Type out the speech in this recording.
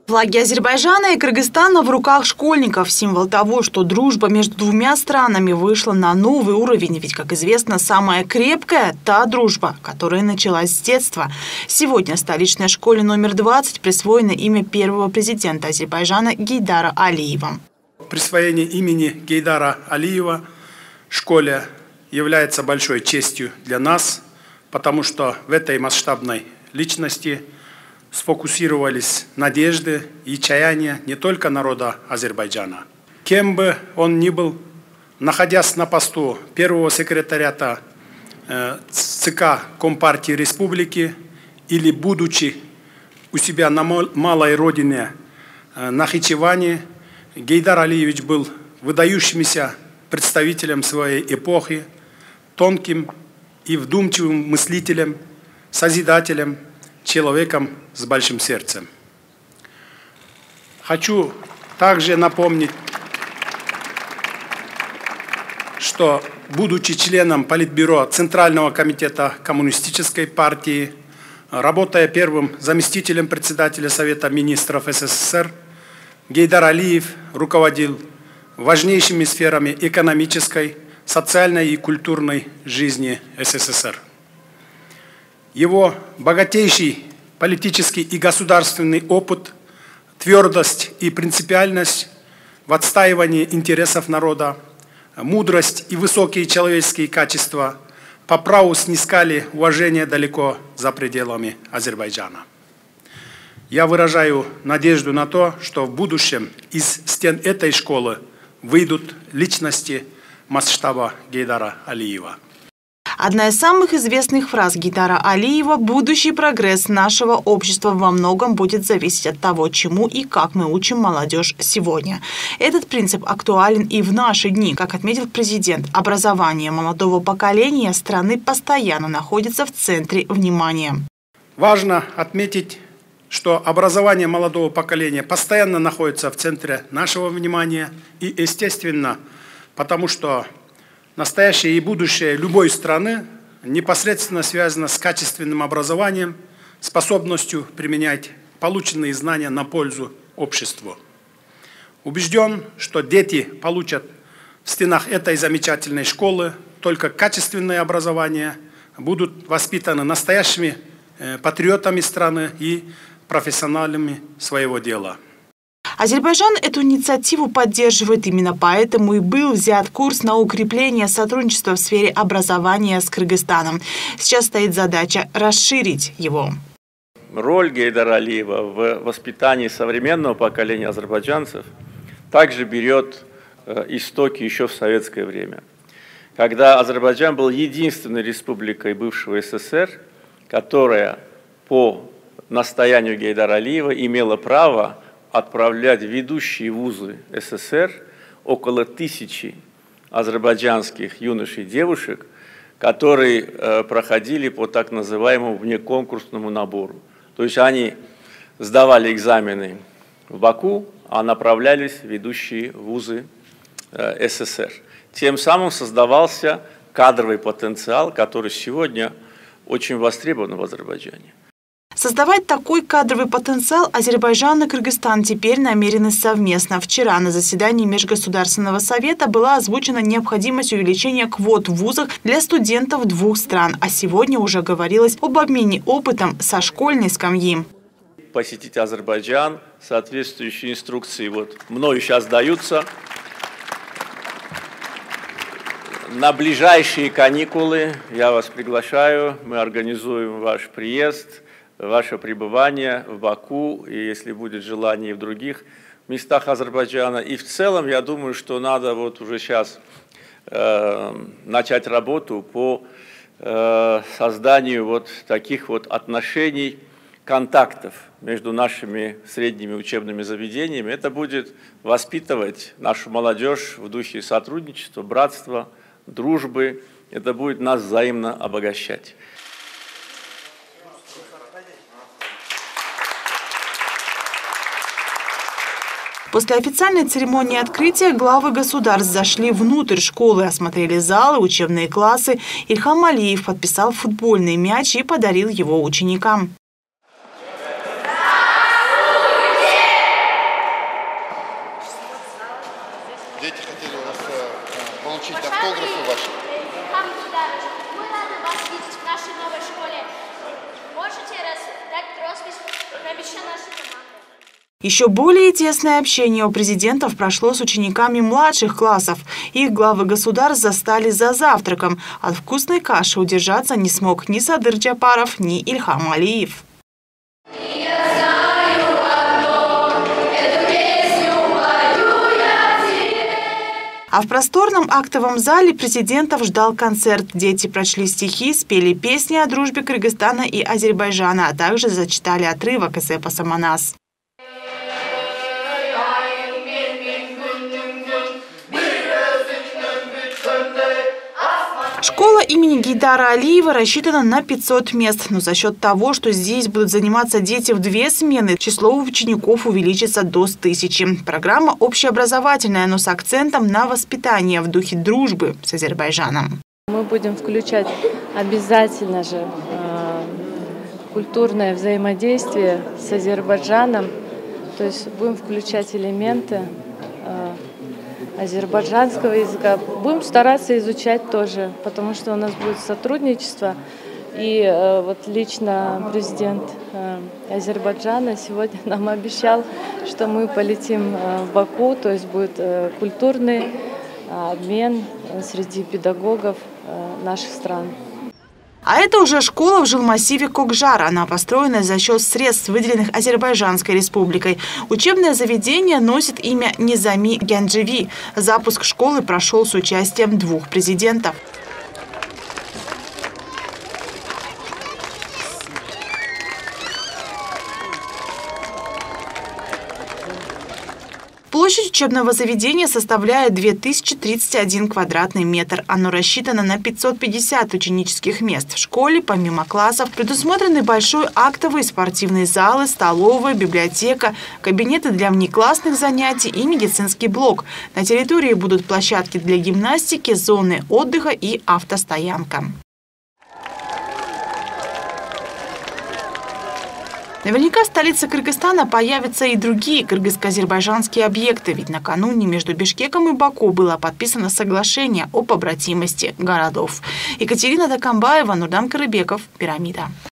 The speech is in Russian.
Флаги Азербайджана и Кыргызстана в руках школьников – символ того, что дружба между двумя странами вышла на новый уровень. Ведь, как известно, самая крепкая – та дружба, которая началась с детства. Сегодня столичной школе номер 20 присвоено имя первого президента Азербайджана Гейдара Алиева. Присвоение имени Гейдара Алиева школе является большой честью для нас, потому что в этой масштабной личности сфокусировались надежды и чаяния не только народа Азербайджана. Кем бы он ни был, находясь на посту первого секретариата ЦК Компартии Республики или будучи у себя на малой родине Нахичеване, Гейдар Алиевич был выдающимся представителем своей эпохи, тонким и вдумчивым мыслителем, созидателем, человеком с большим сердцем. Хочу также напомнить, что, будучи членом Политбюро Центрального комитета Коммунистической партии, работая первым заместителем председателя Совета министров СССР, Гейдар Алиев руководил важнейшими сферами экономической, социальной и культурной жизни СССР. Его богатейший политический и государственный опыт, твердость и принципиальность в отстаивании интересов народа, мудрость и высокие человеческие качества по праву снискали уважение далеко за пределами Азербайджана. Я выражаю надежду на то, что в будущем из стен этой школы выйдут личности масштаба Гейдара Алиева. Одна из самых известных фраз Гейдара Алиева – «Будущий прогресс нашего общества во многом будет зависеть от того, чему и как мы учим молодежь сегодня». Этот принцип актуален и в наши дни. Как отметил президент, образование молодого поколения страны постоянно находится в центре внимания. Важно отметить, что образование молодого поколения постоянно находится в центре нашего внимания и, естественно, потому что настоящее и будущее любой страны непосредственно связано с качественным образованием, способностью применять полученные знания на пользу обществу. Убежден, что дети получат в стенах этой замечательной школы только качественное образование, будут воспитаны настоящими патриотами страны и профессионалами своего дела. Азербайджан эту инициативу поддерживает, именно поэтому и был взят курс на укрепление сотрудничества в сфере образования с Кыргызстаном. Сейчас стоит задача расширить его. Роль Гейдара Алиева в воспитании современного поколения азербайджанцев также берет истоки еще в советское время, когда Азербайджан был единственной республикой бывшего СССР, которая по настоянию Гейдара Алиева имела право отправлять в ведущие вузы СССР около 1000 азербайджанских юношей и девушек, которые проходили по так называемому внеконкурсному набору. То есть они сдавали экзамены в Баку, а направлялись в ведущие вузы СССР. Тем самым создавался кадровый потенциал, который сегодня очень востребован в Азербайджане. Создавать такой кадровый потенциал Азербайджан и Кыргызстан теперь намерены совместно. Вчера на заседании Межгосударственного совета была озвучена необходимость увеличения квот в вузах для студентов двух стран. А сегодня уже говорилось об обмене опытом со школьной скамьи. Посетить Азербайджан, соответствующие инструкции мною сейчас даются. На ближайшие каникулы я вас приглашаю, мы организуем ваш приезд, ваше пребывание в Баку, и если будет желание и в других местах Азербайджана. И в целом, я думаю, что надо уже сейчас начать работу по созданию таких отношений, контактов между нашими средними учебными заведениями. Это будет воспитывать нашу молодежь в духе сотрудничества, братства, дружбы. Это будет нас взаимно обогащать. После официальной церемонии открытия главы государств зашли внутрь школы, осмотрели залы, учебные классы. Ильхам Алиев подписал футбольный мяч и подарил его ученикам. получить автографы ваши. Мы рады вас видеть в нашей новой школе. Можете раздать роспись на мяче нашей команды. Еще более тесное общение у президентов прошло с учениками младших классов. Их главы государств застали за завтраком. От вкусной каши удержаться не смог ни Садыр Джапаров, ни Ильхам Алиев. А в просторном актовом зале президентов ждал концерт. Дети прочли стихи, спели песни о дружбе Кыргызстана и Азербайджана, а также зачитали отрывок из эпоса «Манас». Школа имени Гейдара Алиева рассчитана на 500 мест, но за счет того, что здесь будут заниматься дети в 2 смены, число учеников увеличится до 1000. Программа общеобразовательная, но с акцентом на воспитание в духе дружбы с Азербайджаном. Мы будем включать обязательно же культурное взаимодействие с Азербайджаном, то есть будем включать элементы азербайджанского языка. Будем стараться изучать тоже, потому что у нас будет сотрудничество. И вот лично президент Азербайджана сегодня нам обещал, что мы полетим в Баку, то есть будет культурный обмен среди педагогов наших стран. А это уже школа в жилмассиве Кокжар. Она построена за счет средств, выделенных Азербайджанской республикой. Учебное заведение носит имя Низами Гянджеви. Запуск школы прошел с участием 2 президентов. Площадь учебного заведения составляет 2031 квадратный метр. Оно рассчитано на 550 ученических мест. В школе, помимо классов, предусмотрены большой актовый, спортивный залы, столовая, библиотека, кабинеты для внеклассных занятий и медицинский блок. На территории будут площадки для гимнастики, зоны отдыха и автостоянка. Наверняка в столице Кыргызстана появятся и другие кыргызско-азербайджанские объекты, ведь накануне между Бишкеком и Баку было подписано соглашение о побратимости городов. Екатерина Дакамбаева, Нурдан Карыбеков, Пирамида.